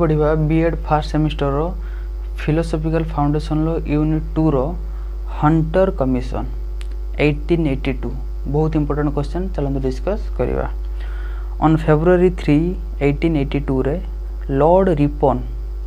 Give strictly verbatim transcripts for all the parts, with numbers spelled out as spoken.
पढ़ा BEd first semester रो philosophical foundation लो यूनिट टू रो Hunter commission eighteen eighty two बहुत इंपोर्टेंट क्वेश्चन चलते डिस्कस करवा। On February three eighteen eighty two रे lord Ripon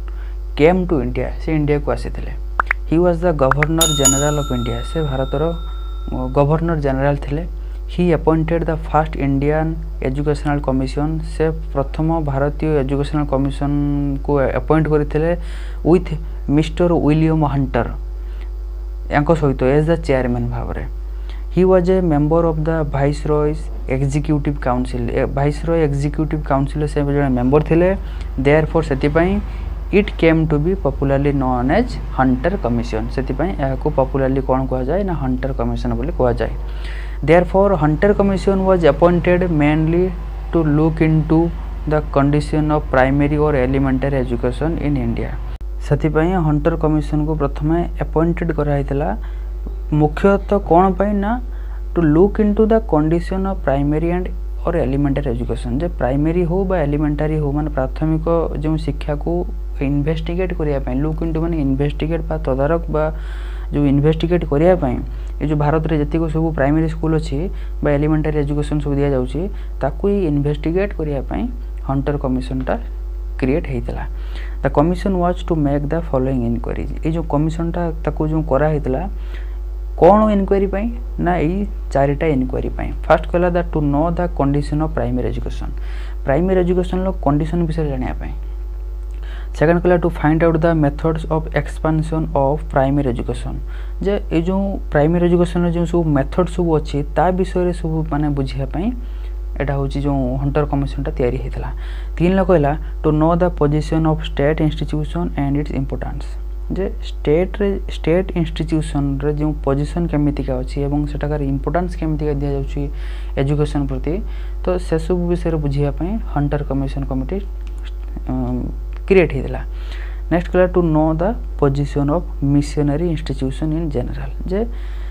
came to India से इंडिया को आसी थे। He was the governor general of India से भारतर गवर्नर जनरल थे। He appointed the first Indian educational commission से प्रथम भारतीय एजुकेशनल कमिशन को अपॉइंट करते विथ मिस्टर विलियम हंटर यांको सहित एज द चेयरमैन भाव में। He was a member of the viceroy's executive council viceroy executive council से जो मेंबर थे। देयरफॉर से it came to be popularly known as Hunter commission से popularly कौन कह जाए ना हंटर कमिशन बोली कह जाए। Therefore Hunter commission was appointed mainly to look into the condition of primary और एलिमेंटरी एजुकेशन इन इंडिया। से हंटर कमिशन को प्रथम अपॉइंटेड कराइला मुख्यतः कौन पाई ना to look into the condition of primary and और एलिमेंटरी एजुकेशन जे प्राइमरी हो बा एलिमेंटरी हो माने प्राथमिक जो शिक्षा को इन्वेस्टिगेट करिया लुक इनटू माने इन्वेस्टिगेट बा तदारक बा जो इन्वेस्टिगेट करिया ये जो भारत रे जति को सब प्राइमरी स्कूल अच्छी बा एलिमेंटरी एजुकेशन सब दिया जाउची ताकू इन्वेस्टिगेट करिया हंटर कमिशन टा क्रिएट होता। The commission was to make the following inquiries ये जो कमिशन टा ताकू जो करा होता कौन इनक्वारी ना यही चारिटा इनक्वारी फर्स्ट कहला the to know the condition of primary education primary education लो कंडीशन विषय जानापी। सेकंड कहला to find out the methods of expansion of primary education जे ये जो प्राइमरी एजुकेशन जो सब मेथड सब अच्छी ता विषय सब माने बुझापी एटा हूँ जो हंटर कमिशन टा तैयारी होता। तीन लोग कहला to know the position of state institution and its importance जे स्टेट रे स्टेट इंस्टीट्यूशन रे जो पोजीशन केमितिका अच्छी एवं सेटाकार इम्पोर्टेंस केमितिका दिया जाउची एजुकेशन प्रति तो से सब विषय बुझापी हंटर कमिशन कमिटी क्रिएट होता। नेक्स्ट कहला to know the position of missionary institution in general जे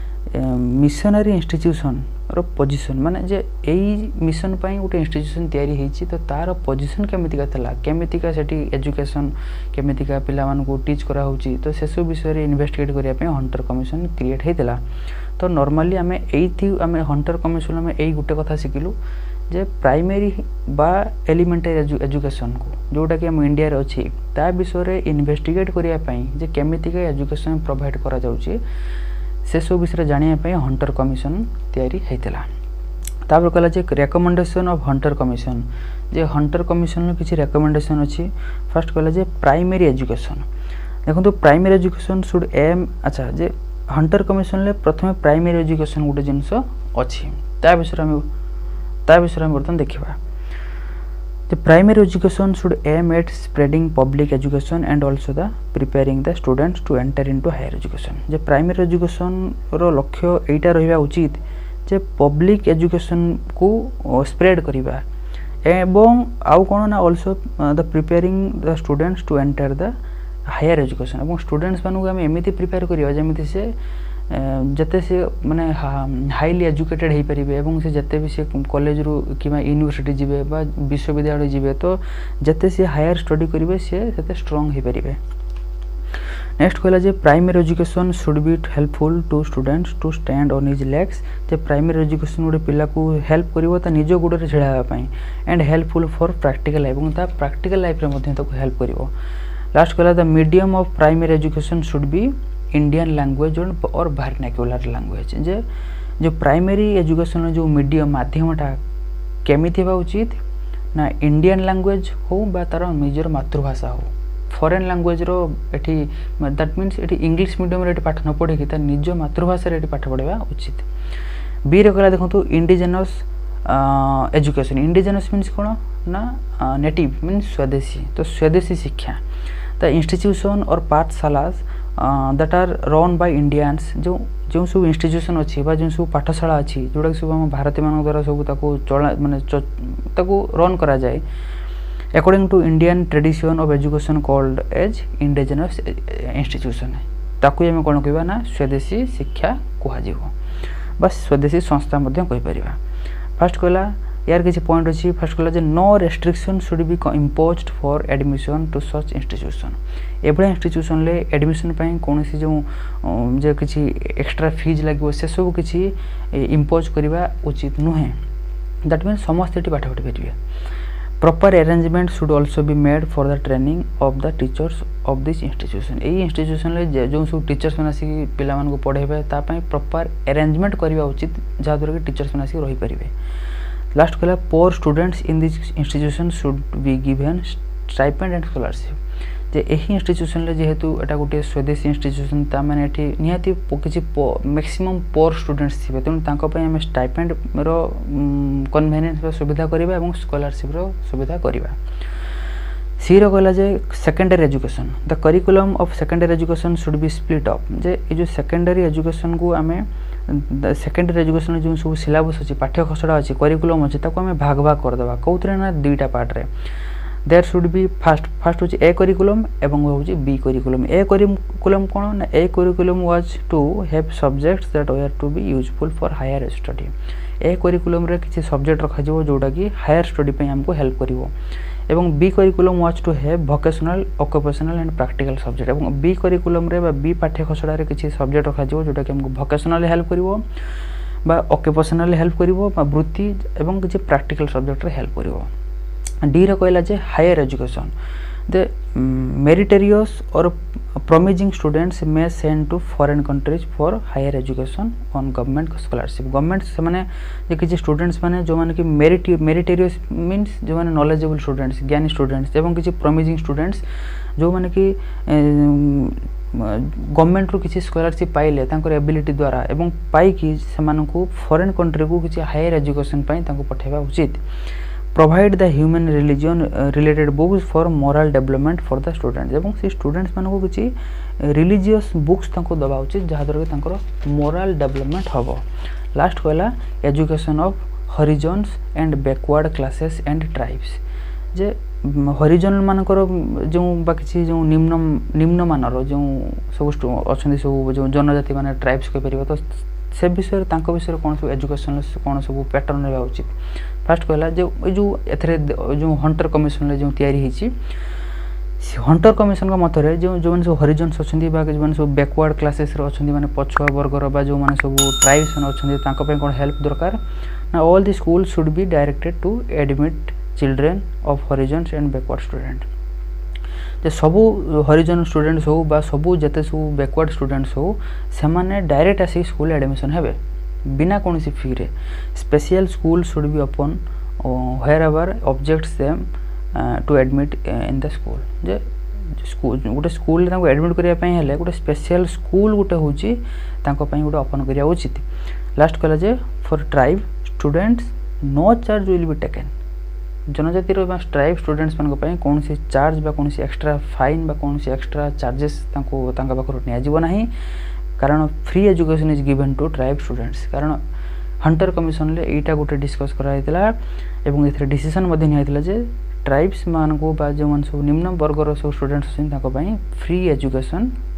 मिशनरी इंस्टीट्यूशन रो पोजीशन माने जे एई मिशन पाई गोटे इंस्टीट्यूशन तैयारी होईची तो तार पोजीशन केमितिका थला केमितिका सेठी एजुकेशन केमितिका पिला मान को टीच करा होची तो से सब विषय रे इन्वेस्टिगेट करिया पे हंटर कमिशन क्रिएट हेतला। तो नॉर्मली आमे एथि आमे हंटर कमिशन आमे एई गोटे कथा सिखिलु जे प्राइमरी बा एलिमेंटरी एजुकेशन को जोटा कि हम इंडिया रे अछि ता विषय रे इन्वेस्टिगेट करिया पई जे केमितिका एजुकेशन प्रोवाइड करा जाउची से सब विषय जानिया हंटर कमिशन तैयारी होता। तापर कहला जे रेकमेंडेशन ऑफ हंटर कमिशन जे हंटर कमिशन किसी रेकमेंडेशन अच्छी। फर्स्ट कहला जे प्राइमरी एजुकेशन देखो तो प्राइमरी एजुकेशन शुड एम अच्छा जे हंटर कमिशन ले प्रथम प्राइमरी एजुकेशन गोटे जिनस अच्छी ता विषय में ता विषय में बर्तमान देखा। The primary education should aim at spreading public education and also the preparing the students to enter into higher education। जे प्राइमरी एजुकेशन रो लक्ष्य एटा रहिबा उचित जे पब्लिक एजुकेशन को स्प्रेड करिबा एवं आउ कोन ना also the preparing the students to enter the higher education एवं स्टूडेंट्स मानु हम एमिति प्रिपेयर करिबा जेमिति से जते से माने हाईली एजुकेटेड हो पारे एवं से जते भी से कॉलेज रू कि यूनिवर्सिटी जीवे बा विश्वविद्यालय जीवे तो जते से हायर स्टडी करेंगे से सेते स्ट्रांग हो पारे। नेक्स्ट कहला जे primary education should be helpful to students to stand on his legs जे प्राइमरी एजुकेशन गोटे पिला को हेल्प करिवो ता निज गोडरे छिड़ा पई एंड हेल्पफुल फॉर प्रैक्टिकल एवं ता प्रैक्टिकल लाइफ रे मध्ये ताको हेल्प करिवो। लास्ट कहला the medium of primary education should be Indian language और वर्नाक्युलर लैंग्वेज जे जो प्राइमरी एजुकेशन जो मीडियम माध्यमटा केमिति बा उचित ना इंडियन लैंग्वेज हो बा तार निजर मातृभाषा हो फॉरेन लैंग्वेज रो एठी दैट मीन्स एठी इंग्लिश मीडियम रे पाठ न पढ़े कि ता निज मातृभाषा रे पाठ पढ़ेबा उचित। बी रे कहला देखो इंडिजिनस एजुकेशन इंडिजिनस मीन्स कोन ना नेटिव मीन्स स्वदेशी तो स्वदेशी शिक्षा द इंस्टीट्यूशन और pathshalas that are run by Indians जो जो सब इंस्टीट्यूशन अच्छी जो सब पाठशाला अच्छी जोटा सब आम भारतीय मान द्वारा सब ताको चला माने ताको रन करा जाए according to Indian tradition of education called as indigenous institution ताकू आम कौन कहवा ना स्वदेशी शिक्षा कह बस स्वदेशी संस्था कही पारिबा। फर्स्ट कहला यार किसी पॉइंट अच्छी फास्ट कहला जे no restriction should be imposed for admission to such institution एभली इंस्टीट्यूशन ले एडमिशन पाई कौन सी जो जे किसी एक्स्ट्रा फीज लगे से सब किसी इम्पोज करवा उचित नुहे दैट मीन समस्त ये पाठ पढ़ी पारे proper arrangement should also be made for the training of the teachers of this institution यही इंस्टीट्यूशन ले जो सब टीचर्स मैंने आसिक पिला मानक पढ़ेबे तापाई प्रॉपर अरेंजमेंट करवा उचित जहाँद्वारा कि टीचर्स मैंने आसिक रही पारे लास्ट कहला poor students in this institution should be given stipend and scholarship जे यही इंस्टीट्यूशन ले जेहेतु एटा गोटे स्वदेशी इंस्टीट्यूशन ता माने एठी निहाती किछि मैक्सिमम पोर स्टूडेंट्स थिबे तेणु तांको पय हम स्टाइपेंड रो कन्वीनियंस सुविधा करिबा एवं स्कॉलरशिप रो सुविधा करिबा सी रो कहला जे secondary education the curriculum of secondary education should be split up जे ए जो सेकेंडरी एजुकेशन को आमे सेकेंडरी एजुकेशन जो सब सिलेबस अछि पाठ्य खसड़ा अछि करिकुलम अछि ताको आमे भाग भाग कर देबा कोउतरे ना दुईटा पार्ट रे there should be first first होची ए करिकुलम एवं होची बी करिकुलम ए करिकुलम कोन ना A curriculum was to have subjects that were to be useful for higher study A curriculum रे किछि सब्जेक्ट रखा जिवो जोडा कि हायर स्टडी पे हमको हेल्प करिवो एवं B curriculum was to have vocational occupational and practical subject एवं बी करिकुलम रे बा बी पाठ्य खसड़ा रे किछि सब्जेक्ट रखा जिवो जोडा कि हमको वोकेशनल हेल्प करिवो बा ऑक्युपेशनल हेल्प करिवो बा वृत्ति एवं किछि प्रैक्टिकल सब्जेक्ट रे हेल्प करिवो डी रो कहला जे हायर एजुकेशन द मेरिटोरियस और promising students may send to foreign countries for higher education on government scholarship government से माने जे किछि स्टूडेंट्स माने जो माने कि मेरिट मेरिटोरियस मींस जो माने नॉलेजेबल स्टूडेंट्स ज्ञानी स्टूडेंट्स एवं किछि promising स्टूडेंट्स जो माने कि गवर्नमेंट रो किछि स्कॉलरशिप पाइले तांकर एबिलिटी द्वारा एवं पाई कि सेमानकु फॉरेन कंट्री को किछि हायर एजुकेशन पाई तांको पठेबा उचित provide the human religion uh, related books for moral development for the students एवं से स्टूडेंट्स मानको किछि रिलीजियस बुक्स तांको दबा उचित जहा द्वारा तांकर मोरल डेवलपमेंट हबो लास्ट कहला education of Harijans and backward classes and tribes जे हॉरिजॉन मानकर जो बा किछि जो निम्न निम्न मानर जो सब अछंदी सब जो जनजाति माने ट्राइब्स कहि परिबो तो से विषय तांको विषय कोन सब एजुकेशन कोन सब पैटर्न रहबा उचित फास्ट कहला जो जो एथरे जो हंटर कमिशन ले जो तयारी हिची हंटर कमिशन का मत रे जो जो माने सब हॉरिजॉन्स अछंदी बा जो माने सब बैकवर्ड क्लासेस रे अछंदी माने पछुआ वर्ग रो बा जो माने सब ट्राइब्स अछंदी तांको पे कोन हेल्प दरकार ना all the school should be directed to admit children of Harijans and backward student जे सबु हॉरिजॉन स्टूडेंट्स हो बा सबु जते सब बैकवर्ड स्टूडेंट्स हो से माने डायरेक्ट आसी स्कूल एडमिशन हेबे बिना कोनसी फी रे special school should be open wherever objects them to admit in the school जे स्कूल गोटे स्कूल तांको एडमिट करिया पई हेले गोटे स्पेशल स्कूल गोटे होची तांको पई गोटे ओपन करिया उचित लास्ट कहला जे for tribe students no charge will be taken जनजाति रो ट्राइब स्टूडेंट्स मान को कौन सी चार्ज बा कौन सी एक्स्ट्रा फाइन बा कौन सी एक्स्ट्रा चार्जेस तांको तांका पाखर निया जीव नाही कारण free education is given to tribe students कारण हंटर कमिशन ले एटा गोटे डिस्कस करा हैतला एवं एथरे डिसीजन मध्ये निया हैतला जे ट्राइब्स मान को बा जो मन सब निम्न वर्ग रो सब स्टूडेंट्स छिन तांको पई फ्री एजुकेशन